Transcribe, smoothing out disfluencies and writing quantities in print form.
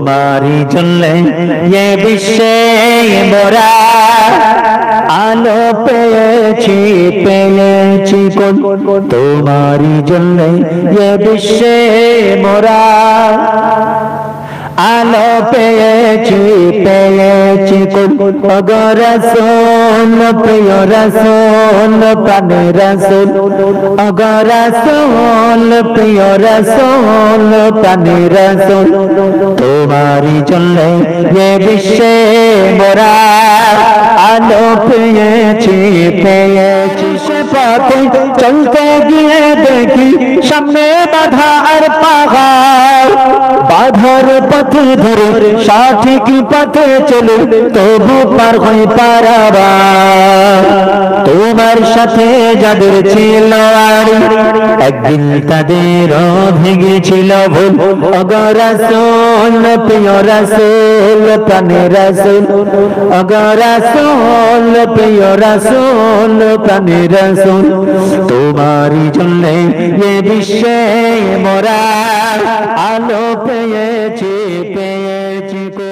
तुम्हारी जल्ले ये विश्वे मोरा आलो पेয়েছি কোন तुम्हारी जल्ले ये विश्वे मोरा आलो পেয়েছি কোন अगर रसूल प्रिय रसूल पाने रसूल अगर रसूल प्रिय रसूल पाने रसूल तुम्हारी जल्ले ये विश्वे मोरा आलो পেয়েছি সে পথে চলতে গিয়ে দেখি সামনে বাধা আর পাহাড় বাধার পথে ধরে সঠিক পথে চলে তবু পার হয়ে পারাবা তোমার সাথে যাদের ছিল আর একদিন তাদের ভেঙেছিল ভুল अगर रसूल प्रिय रसूल प्राणे रसूल अगर रसूल प्रिय रसूल प्राणे रसूल तुम्हारी जल्ले ये विश्वे मोरा आलो পেয়েছি